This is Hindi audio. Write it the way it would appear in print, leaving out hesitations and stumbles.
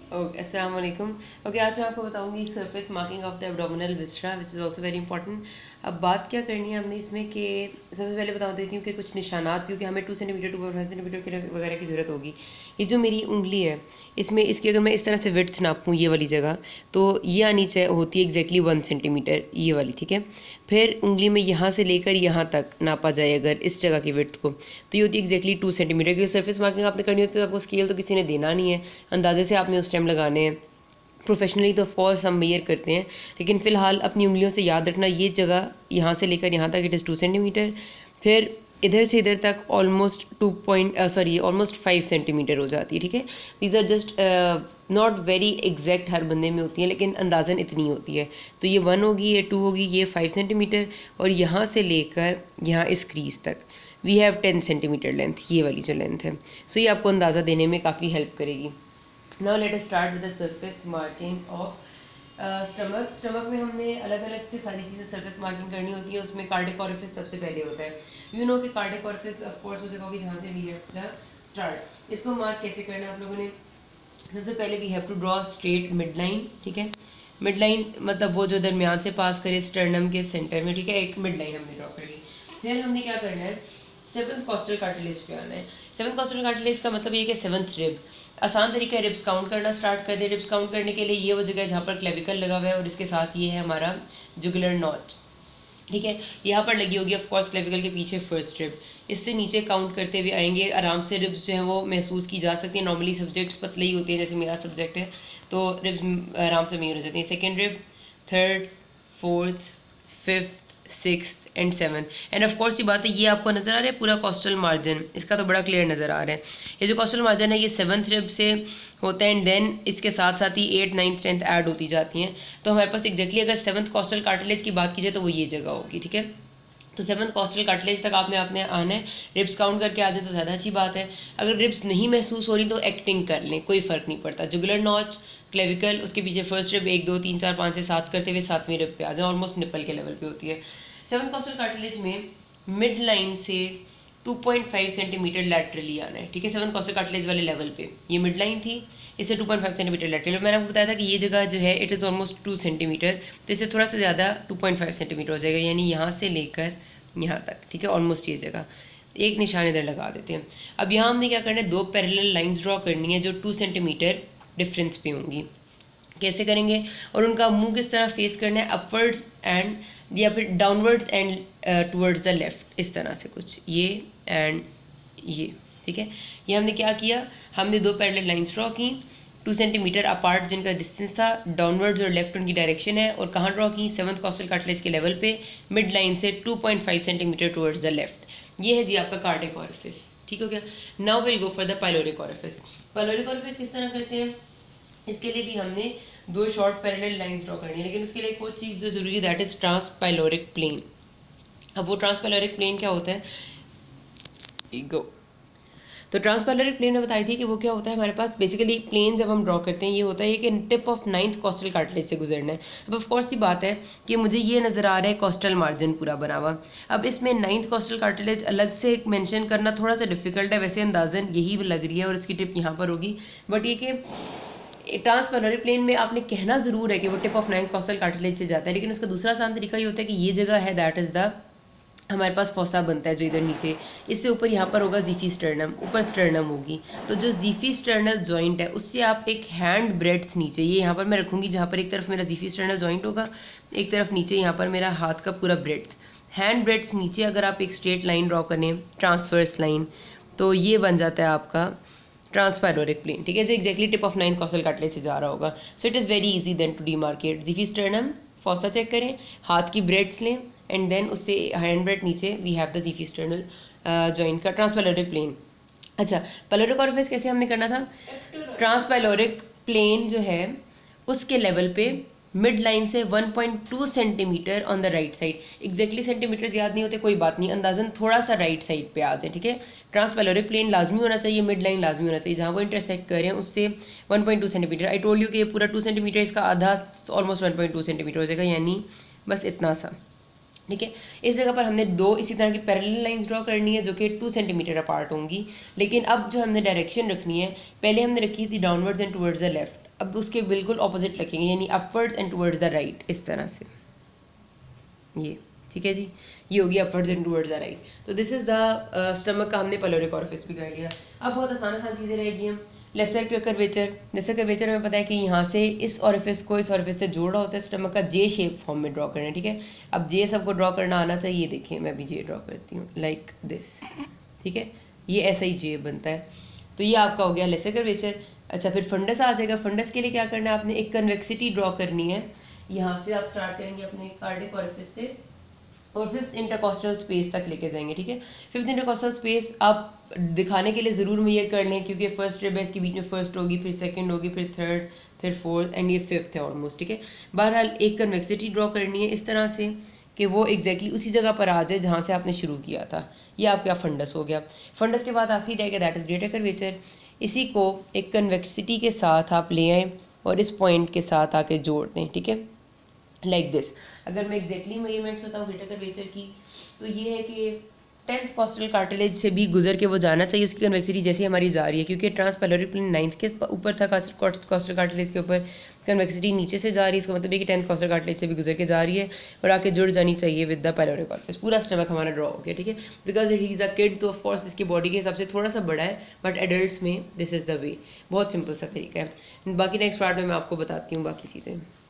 ओके, अस्सलाम वालेकुम। ओके, आज मैं आपको बताऊंगी surface marking of the abdominal viscera which is also very important. अब बात क्या करनी है हमने इसमें कि सबसे पहले बता देती हूँ कि कुछ निशानात, क्योंकि हमें 2 सेंटीमीटर 2.5 सेंटीमीटर के वगैरह की ज़रूरत होगी। ये जो मेरी उंगली है, इसमें इसकी अगर मैं इस तरह से विड्थ नापूँ ये वाली जगह, तो ये आनी चाहिए होती है एग्जैक्टली 1 सेंटीमीटर ये वाली, ठीक है। फिर उंगली में यहाँ से लेकर यहाँ तक नापा जाए अगर इस जगह की विड्थ को, तो ये होती है एग्जैक्टली 2 सेंटीमीटर। क्योंकि सरफेस मार्किंग आपने करनी होती है तो आपको स्केल तो किसी ने देना नहीं है, अंदाजे से आपने उस टाइम लगाने हैं। प्रोफेशनली तो ऑफकोर्स हम मेयर करते हैं, लेकिन फ़िलहाल अपनी उंगलियों से याद रखना ये जगह यहाँ से लेकर यहाँ तक इट इज़ 2 सेंटीमीटर। फिर इधर से इधर तक ऑलमोस्ट ऑलमोस्ट 5 सेंटीमीटर हो जाती है, ठीक है। These are just not very exact, हर बंदे में होती है, लेकिन अंदाज़न इतनी होती है। तो ये 1 होगी, ये 2 होगी, ये 5 सेंटीमीटर, और यहाँ से लेकर यहाँ इस क्रीज तक वी हैव 10 सेंटीमीटर लेंथ, ये वाली जो लेंथ है। सो ये आपको अंदाज़ा देने में काफ़ी हेल्प करेगी। Now let us start with the surface marking of stomach में हमने अलग अलग से सारी चीज़ें सरफेस मार्किंग करनी होती है। उसमें कार्डिक ऑरिफिस सबसे पहले होता है। यू नो कि कार्डिक ऑरिफिस ऑफ कोर्स उसे कहोगे जहाँ से वी हैव द स्टार्ट। इसको मार्क कैसे करना है आप लोगों ने? सबसे पहले we have to draw straight mid line, ठीक है। मिड लाइन मतलब वो जो दरमियान से पास करे स्टर्नम के सेंटर में, ठीक है। एक मिड लाइन हमने ड्रॉ कर ली। फिर हमने क्या करना है, 7th कॉस्टल कार्टिलेज पे आना है। 7th कॉस्टल कार्टिलेज का मतलब ये कि 7th रिब। आसान तरीका है रिब्स काउंट करना, स्टार्ट कर दे। रिब्स काउंट करने के लिए ये वो जगह है जहाँ पर क्लेविकल लगा हुआ है, और इसके साथ ये है हमारा जुगुलर नॉच, ठीक है। यहाँ पर लगी होगी ऑफ कोर्स क्लेविकल के पीछे फर्स्ट रिब। इससे नीचे काउंट करते हुए आएंगे, आराम से रिब्स जो है वो महसूस की जा सकती है। नॉर्मली सब्जेक्ट्स पतले ही होते हैं, जैसे मेरा सब्जेक्ट है, तो रिब्स आराम से मेजर हो जाती हैं। Second rib, third, fourth, fifth, sixth and seventh. And of course ये बात है, ये आपको नज़र आ रहा है पूरा कोस्टल मार्जिन, इसका तो बड़ा क्लियर नज़र आ रहा है। ये जो कोस्टल मार्जिन है ये 7th रिब से होता है, एंड देन इसके साथ साथ ही 8th 9th 10th ऐड होती जाती हैं। तो हमारे पास एग्जैक्टली अगर 7th कॉस्टल कार्टिलेज की बात की जाए तो वो ये जगह होगी, ठीक है। तो 7th कॉस्टल कार्टिलेज तक आपने आना है। रिब्स काउंट करके आ जाए तो ज़्यादा अच्छी बात है। अगर रिब्स नहीं महसूस हो रही तो एक्टिंग कर लें, कोई फ़र्क नहीं पड़ता। जुगुलर नॉच, क्लेविकल, उसके पीछे फर्स्ट रिब 1 2 3 4 5 से 7 करते हुए 7वीं रिब पे आ जाए, ऑलमोस्ट निपल के लेवल पे होती है। 7th कॉस्टल कार्टिलेज में मिड लाइन से 2.5 सेंटीमीटर लैटरली आना है, ठीक है। 7th कॉस्टल कार्टिलेज वाले लेवल पे ये मिड लाइन थी, इससे 2.5 सेंटीमीटर लैटरली। मैंने आपको बताया था कि ये जगह जो है इट इज़ ऑलमोस्ट 2 सेंटीमीटर, तो इससे थोड़ा सा ज़्यादा 2.5 सेंटीमीटर हो जाएगा, यानी यहाँ से लेकर यहाँ तक, ठीक है। ऑलमोस्ट ये जगह एक निशान इधर लगा देते हैं। अब यहाँ हमने क्या करना है, 2 पैरेलल लाइंस ड्रॉ करनी है जो 2 सेंटीमीटर डिफरेंस पे होंगी। कैसे करेंगे, और उनका मुंह किस तरह फेस करना है, अपवर्ड्स एंड या फिर downwards and towards the left, इस तरह से कुछ, ये एंड ये, ठीक है। ये हमने क्या किया, हमने 2 पैरेलल लाइंस ड्रॉ की 2 सेंटीमीटर अपार्ट जिनका डिस्टेंस था, डाउनवर्ड्स और लेफ्ट उनकी डायरेक्शन है, और कहाँ ड्रॉ की, 7th कॉस्टल कार्टिलेज के लेवल पे मिड लाइन से 2.5 सेंटीमीटर टुवर्ड्स द लेफ्ट। ये है जी आपका कार्डिक ऑरिफिस, ठीक हो गया। Now will go for the pyloric orifice. Pyloric orifice किस तरह करते हैं, इसके लिए भी हमने 2 शॉर्ट पैरेलल लाइंस ड्रॉ करनी है, लेकिन उसके लिए एक और चीज़ जो ज़रूरी है, दैट इज़ ट्रांसपाइलोरिक प्लेन। अब वो ट्रांसपाइलोरिक प्लेन क्या होता है, गो। तो ट्रांसपाइलोरिक प्लेन में बताई थी कि वो क्या होता है, हमारे पास बेसिकली प्लेन जब हम ड्रॉ करते हैं ये होता है कि tip of 9th costal cartilage से गुजरना है। अब ऑफ कोर्स ये बात है कि मुझे ये नज़र आ रहा है कॉस्टल मार्जिन पूरा बना हुआ। अब इसमें 9th कॉस्टल कार्टिलेज अलग से मेंशन करना थोड़ा सा डिफिकल्ट है, वैसे अंदाजन यही लग रही है और इसकी टिप यहाँ पर होगी, बट ये कि ट्रांसपाइलोरिक प्लेन में आपने कहना ज़रूर है कि वो tip of 9th costal cartilage से जाता है, लेकिन उसका दूसरा आसान तरीका ये होता है कि ये जगह है दैट इज़ द हमारे पास फोसा बनता है जो इधर नीचे, इससे ऊपर यहाँ पर होगा जीफी स्टर्नम, ऊपर स्टर्नम होगी। तो जो जीफी स्टर्नल जॉइंट है उससे आप एक हैंड ब्रेड्थ नीचे, ये यहाँ पर मैं रखूँगी जहाँ पर एक तरफ मेरा जीफी स्टर्नल जॉइंट होगा, एक तरफ नीचे यहाँ पर मेरा हाथ का पूरा ब्रेड्थ, हैंड ब्रेड्थ नीचे अगर आप एक स्ट्रेट लाइन ड्रॉ करें, ट्रांसवर्स लाइन, तो ये बन जाता है आपका ट्रांसपाइलोरिक प्लेन, ठीक है, जो exactly tip of 9th costal cartilage से जा रहा होगा। So it is very easy then to demarcate. Xiphisternum, fossa check करें, हाथ की ब्रेड्थ लें, एंड देन उससे हैंड ब्रेड नीचे we have the xiphisternal joint का ट्रांसपाइलोरिक प्लेन। अच्छा, पाइलोरिक ऑरिफिस कैसे हमने करना था, ट्रांसपाइलोरिक प्लेन जो है उसके लेवल पे मिड लाइन से 1.2 सेंटीमीटर on the right side, exactly centimetres याद नहीं होते कोई बात नहीं, अंदाजन थोड़ा सा राइट साइड पे आ जाए, ठीक है। ट्रांसपाइलोरिक प्लेन लाजमी होना चाहिए, मिड लाइन लाजमी होना चाहिए, जहाँ वो इंटरसेक्ट करें उससे 1.2 सेंटीमीटर। आई टोल्ड यू कि ये पूरा 2 सेंटीमीटर, इसका आधा ऑलमोस्ट 1.2 सेंटीमीटर हो जाएगा, यानी बस इतना सा, ठीक है। इस जगह पर हमने दो इसी तरह की पैरेलल लाइंस ड्रॉ करनी है जो कि 2 सेंटीमीटर अपार्ट होंगी, लेकिन अब जो हमने डायरेक्शन रखनी है, पहले हमने रखी थी downwards and towards the left, अब उसके बिल्कुल ऑपोजिट रखेंगे, यानी upwards and towards the right, इस तरह से ये। ठीक है जी, ये होगी upwards and towards the right. तो दिस इज़ द स्टमक का हमने पेलोरिक ऑरिफिस भी कर लिया। अब बहुत आसान चीज़ें रहेगी। हम लेसर कर्वेचर, लेसर कर्वेचर हमें पता है कि यहाँ से इस ऑरिफिस को इस ऑरिफिस से जोड़ा होता है, स्टमक का जे शेप फॉर्म में ड्रॉ करना है। ठीक है, अब जे सबको ड्रॉ करना आना चाहिए। देखिए मैं भी जे ड्रॉ करती हूँ लाइक दिस। ठीक है, ये ऐसा ही जे बनता है। तो ये आपका हो गया लेसर कर्वेचर। अच्छा, फिर फंडस आ जाएगा। फंडस के लिए क्या करना है, आपने एक कन्वेक्सिटी ड्रॉ करनी है। यहाँ से आप स्टार्ट करेंगे अपने कार्डिक ऑरिफिस से और 5th इंटरकॉस्टल स्पेस तक लेके जाएंगे। ठीक है, 5th इंटरकॉस्टल स्पेस आप दिखाने के लिए ज़रूर मेजर कर लें, क्योंकि फर्स्ट रिब है, इसके बीच में फर्स्ट होगी, फिर सेकंड होगी, फिर थर्ड, फिर फोर्थ एंड ये 5th है ऑलमोस्ट। ठीक है, बहरहाल एक कन्वेक्सिटी ड्रॉ करनी है इस तरह से कि वो एग्जैक्टली उसी जगह पर आ जाए जहाँ से आपने शुरू किया था। ये आपका फंडस हो गया। फंडस के बाद आखिरी रहेगा दैट इज़ ग्रेटर कर्वेचर। इसी को एक कन्वेक्सिटी के साथ आप ले आएँ और इस पॉइंट के साथ आके जोड़ दें। ठीक है, लाइक दिस। अगर मैं एग्जैक्टली मेजरमेंट्स बताऊँ ग्रेटर कर्वेचर की, तो ये है कि 10th कॉस्टल कार्टिलेज से भी गुजर के वो जाना चाहिए, उसकी कन्वेक्सिटी जैसे हमारी जा रही है, क्योंकि ट्रांसपेलोरी प्लेन 9th के ऊपर था कॉस्टल कार्टिलेज के ऊपर, कन्वेक्सिटी नीचे से जा रही है, इसका मतलब है कि 10th कॉस्टल कार्टिलेज से भी गुजर के जा रही है और आके जुड़ जानी चाहिए विद द पेलोरिक ऑरिफिस। पूरा स्टमक हमारा ड्रॉ हो गया। ठीक है, because he is a kid, तो ऑफकोर्स इसकी बॉडी के हिसाब से थोड़ा सा बड़ा है, बट एडल्ट्स में दिस इज़ द वे। बहुत सिंपल सा तरीका है। बाकी नेक्स्ट पार्ट में मैं आपको बताती हूँ बाकी चीज़ें।